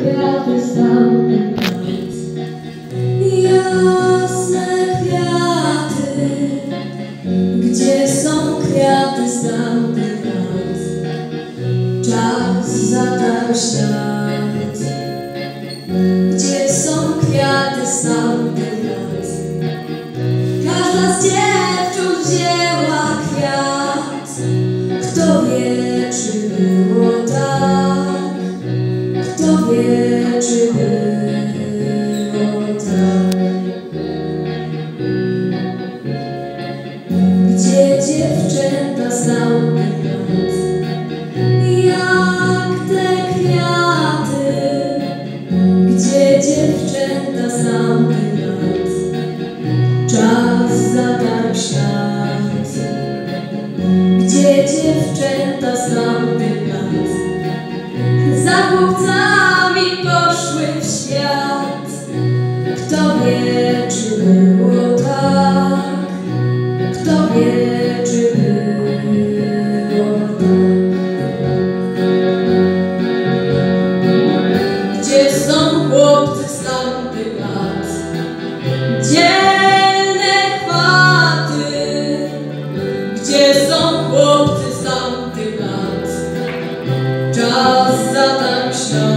kwiaty z tamtych lat. Jasne kwiaty, gdzie są kwiaty z tamtych lat? Czas zatarł świat. Gdzie są kwiaty z tamtych lat? Każda z dziewcząt wzięła kwiat. Kto wie, czy było tak? Kto wie, czy było tak? Gdzie dziewczęta z tamtych lat? Jak te kwiaty? Gdzie dziewczęta z tamtych lat? Czas zatarł świat. Gdzie dziewczęta z tamtych lat? Za chłopcami poszły w świat. Kto wie, czy było tak? Kto wie, czy było tak? Gdzie są chłopcy z tamtych lat? Dzielne chwaty. Gdzie są chłopcy z tamtych lat? Czas zatarł świat.